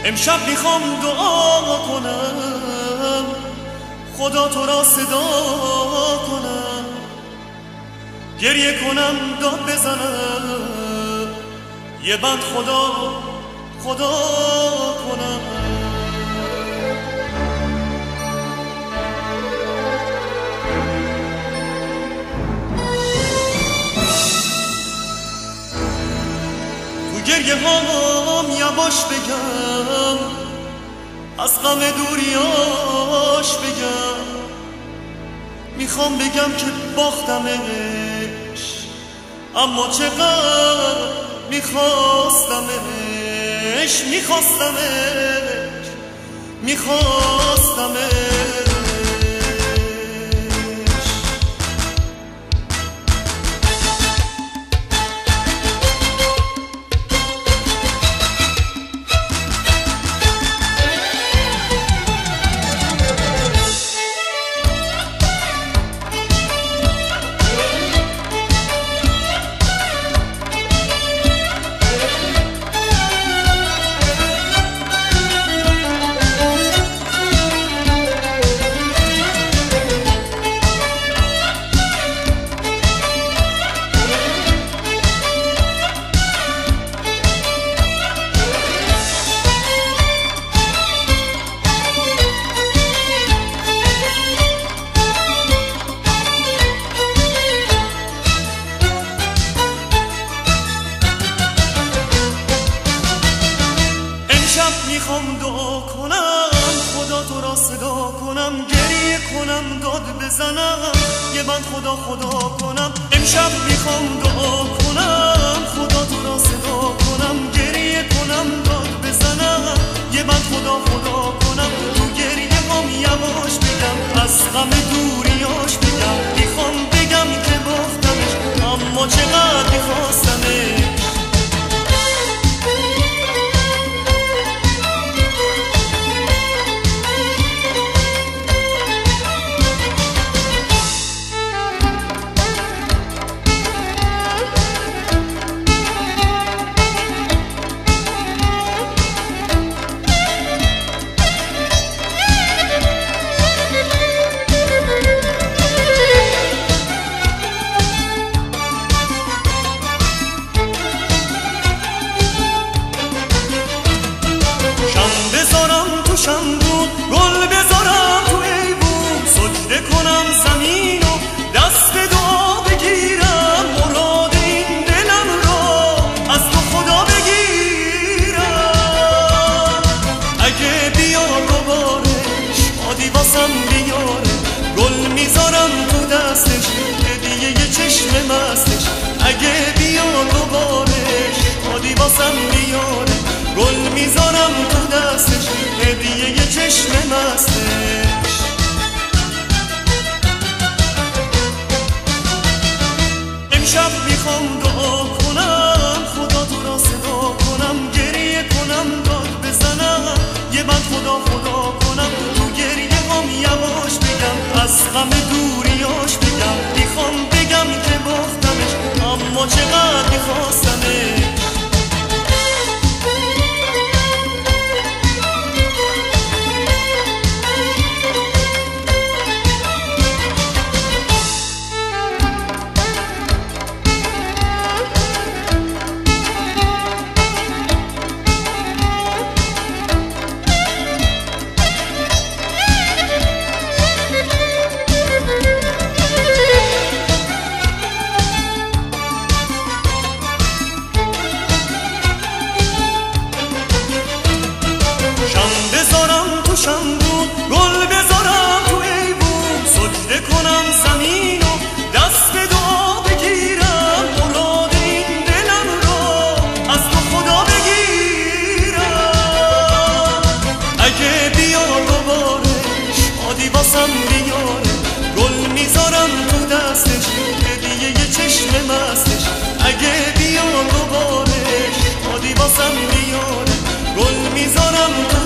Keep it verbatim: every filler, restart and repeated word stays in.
امشب میخوام دعا کنم، خدا تو را صدا کنم، گریه کنم، داد بزنم، یه بند خدا خدا کنم. تو گریه هام یواش بگم، از غم دوریاش بگم، میخوام بگم که باختمش، اما چقدر میخواستمش، میخواستمش، میخواستمش. میخوام دعا کنم، خدا تو را صدا کنم، گریه کنم، داد بزنم، یه بند خدا خدا کنم. امشب میخوام دعا کنم، خدا تو را صدا کنم، گریه کنم، داد بزنم، یه بند خدا خدا کنم. تو گریه هم یواش بگم، از غم دوریاش بگم، میخوام بگم که باختمش، اما چقدر میخواستمش. گل بذارم تو ایوون، سجده کنم زمین و دست به دعا بگیرم، مراد این دلم را از تو خدا بگیرم. اگه بیار دوبارش شادی واسم بیاره، گل میذارم تو دستش، هدیه یه چشم مستش. اگه بیار دوبارش شادی واسم بیاره، گل میذارم تو دستش، هدیه یه چشم مستش. امشب میخوام دعا کنم، خدا تو را صدا کنم، گریه کنم، داد بزنم، یه بند خدا خدا کنم. تو گریه هم یواش بگم، از غم دوریاش بگم، میخوام بگم که باختمش، اما چقدر میخواستمش. گل بذارم تو ایوون، سجده کنم زمین و دست به دعا بگیرم، مراد این دلم را از تو خدا بگیرم. اگه بیار دوبارش شادی واسم بیاره، گل میذارم تو دستش، هدیه یه چشم مستش. اگه بیار دوبارش شادی واسم بیاره، گل میذارم